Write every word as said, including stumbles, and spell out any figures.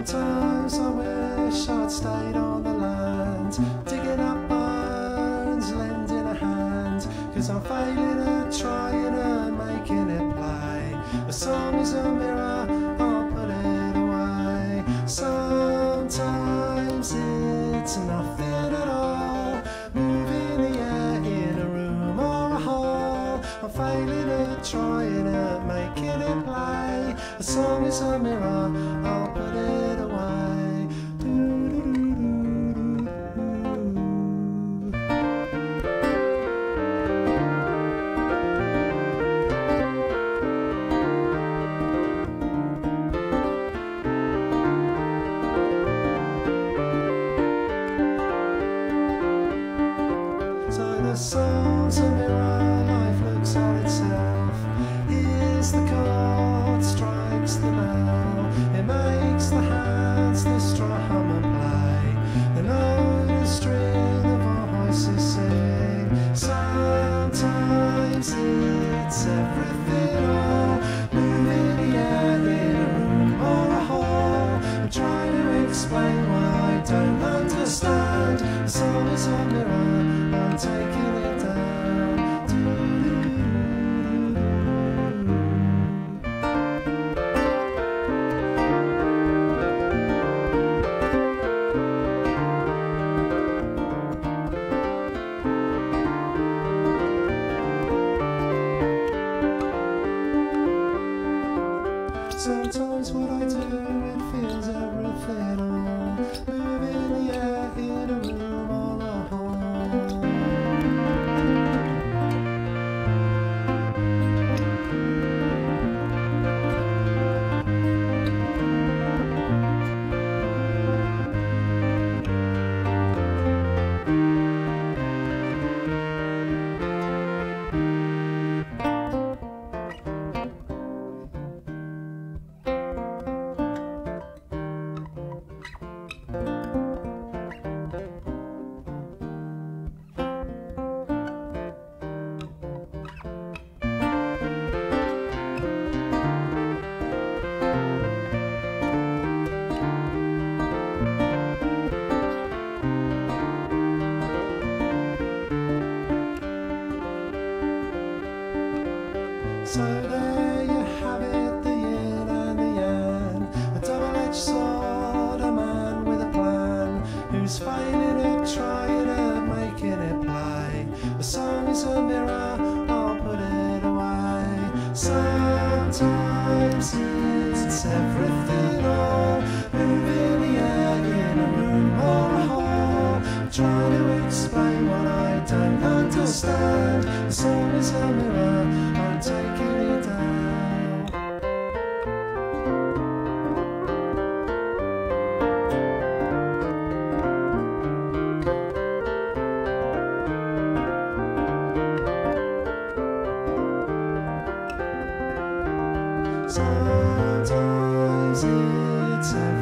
Sometimes I wish I'd stayed on the land, digging up bones, lending a hand, cause I'm failing at trying and making it play. A song is a mirror, I'll put it away. Sometimes it's nothing at all, moving the air in a room or a hall. I'm failing at trying and making it play. A song is a mirror, I'll put it away. So the song's a mirror, life looks on itself. Here's the chord, strikes the bell. It makes the hands, the strum and play. The note, the string, the voices sing. Sometimes it's everything all, moving the air in a room or a hall. I'm trying to explain what I don't understand. The song is a mirror, I'm taking it down. Sometimes what I do, it feels everything all, moving the air in a room or a hall. So there you have it, the yin and the yang, a double-edged sword, a man with a plan, who's failing at trying and making it play. A song is a mirror, I'll put it away. Sometimes it's everything all, moving the air in a room or a hall. I'm trying to explain what I don't understand. A song is a mirror, I'm taking it down. Sometimes it's everything.